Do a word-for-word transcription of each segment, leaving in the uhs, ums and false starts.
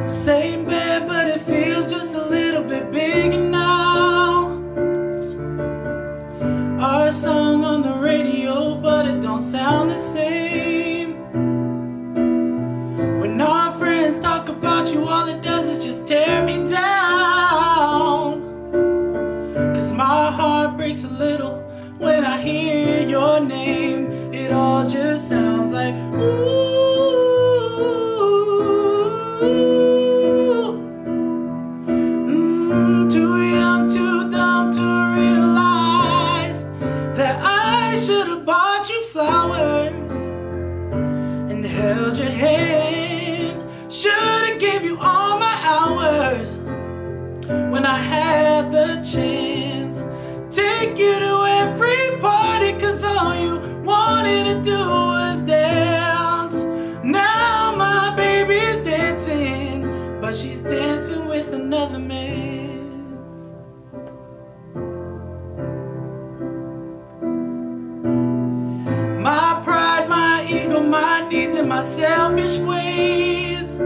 Same bed, but it feels just a little bit bigger now. Our song on the radio, but it don't sound the same. When our friends talk about you, all it does is just tear me down. Cause my heart breaks a little when I hear your name. It all just sounds like ooh. Flowers and held your hand. Should've gave you all my hours when I had the chance. Take you to every party, cause all you wanted to do was dance. Now my baby's dancing, but she's dancing with another man. My pride, my ego, my needs, and my selfish ways,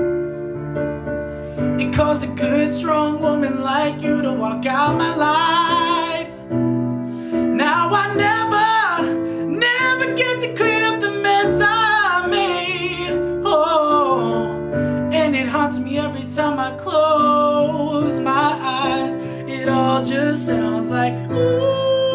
it caused a good, strong woman like you to walk out my life. Now I never, never get to clean up the mess I made. Oh, and it haunts me every time I close my eyes. It all just sounds like ooh.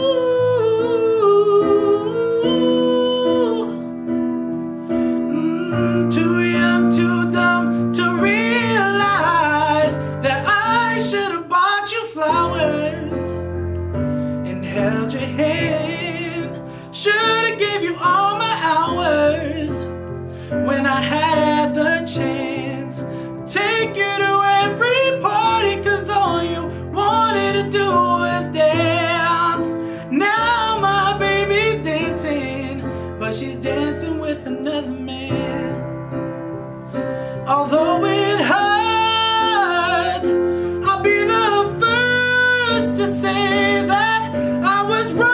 Held your hand, should've gave you all my hours when I had the chance. Take you to every party, cause all you wanted to do was dance. Now my baby's dancing, but she's dancing with another man. Although it hurts, I'll be the first to say that I was wrong.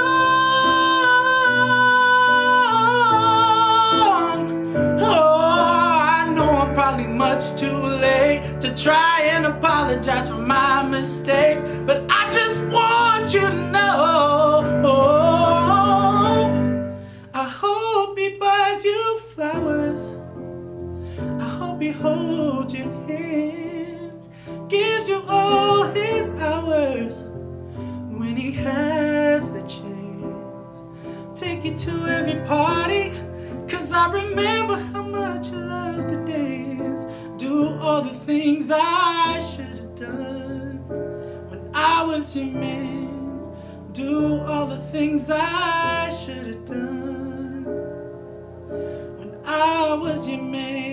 Oh, I know I'm probably much too late to try and apologize for my mistakes, but I just want you to know, oh, I hope he buys you flowers. I hope he holds your hand, gives you all his hours when he has the chance. Take you to every party, cause I remember how much you loved to dance. Do all the things I should have done when I was your man. Do all the things I should have done when I was your man.